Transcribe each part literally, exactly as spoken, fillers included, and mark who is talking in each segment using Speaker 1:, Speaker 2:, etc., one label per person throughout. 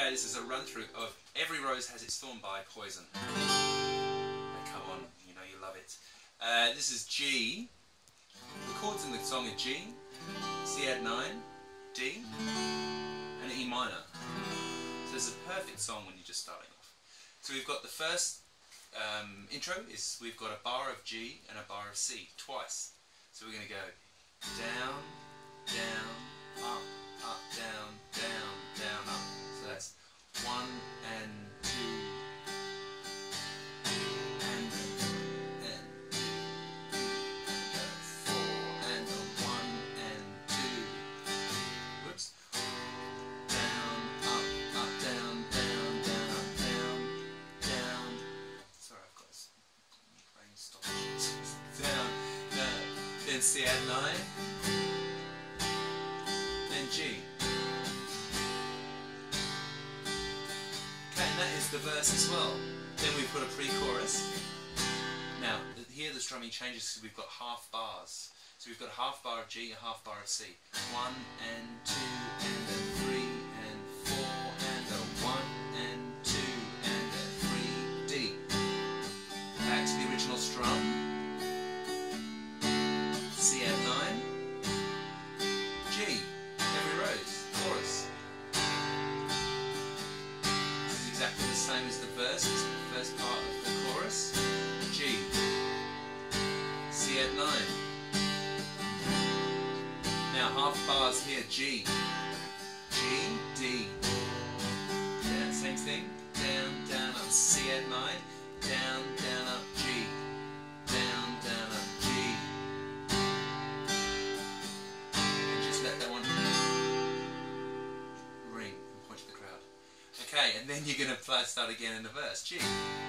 Speaker 1: Okay, this is a run through of Every Rose Has Its Thorn by Poison. Oh, come on, you know you love it. Uh, this is G. The chords in the song are G, C add nine, D, and E minor. So it's a perfect song when you're just starting off. So we've got the first um, intro is we've got a bar of G and a bar of C twice. So we're going to go down, down, up, up, down, down, down, up. So that's one and two, and and two, and four, and a one and two. Whoops. Down, up, up, down, down, down, up, down, down. Sorry, I've got this brain stoppage. Down, down. Then C add nine. Then G. Okay, and that is the verse as well. Then we put a pre-chorus. Now, here the strumming changes because we've got half bars. So we've got a half bar of G, a half bar of C. One and two and a three and four and a one and two and a three, D. Back to the original strum. C add nine. G. Every Rose. Chorus. This is exactly the same as the verse. It's the first part of the chorus. G. C add nine. Now half bars here, G, G, D, down, same thing, down, down, up, C add nine, down, down, up, G, down, down, up, G, and just let that one ring and point to the crowd. Okay, and then you're going to play, start again in the verse, G.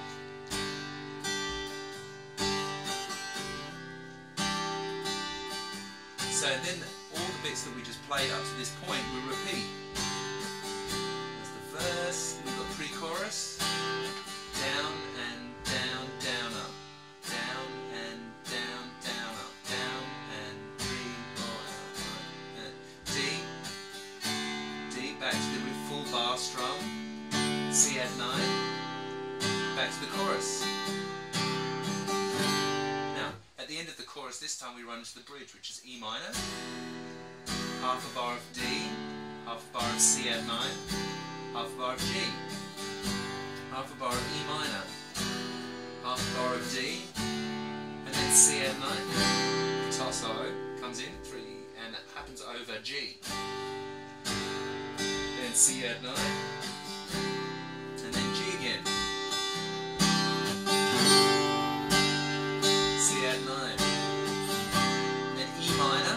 Speaker 1: So then all the bits that we just played up to this point will repeat. That's the verse, we've got pre-chorus, down and down, down, up, down and down, down, up, down and three, four, and D, D, back to the full bar strum, C add nine, back to the chorus. At the end of the chorus, this time we run into the bridge, which is E minor, half a bar of D, half a bar of C add nine, half a bar of G, half a bar of E minor, half a bar of D, and then C add nine, tasso comes in, three, and it happens over G, then C add nine, and then G again. C add nine, then E minor,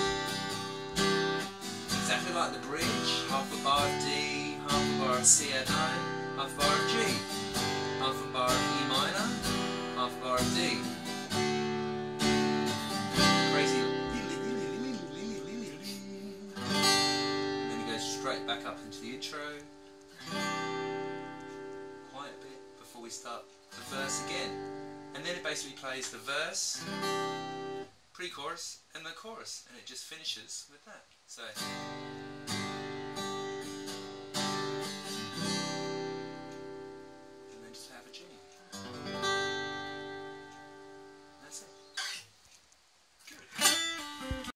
Speaker 1: exactly like the bridge, half a bar of D, half a bar of C add nine, half a bar of G, half a bar of E minor, half a bar of D. Crazy. And then he goes straight back up into the intro, quiet a bit before we start the verse again. And then it basically plays the verse, pre-chorus, and the chorus, and it just finishes with that. So.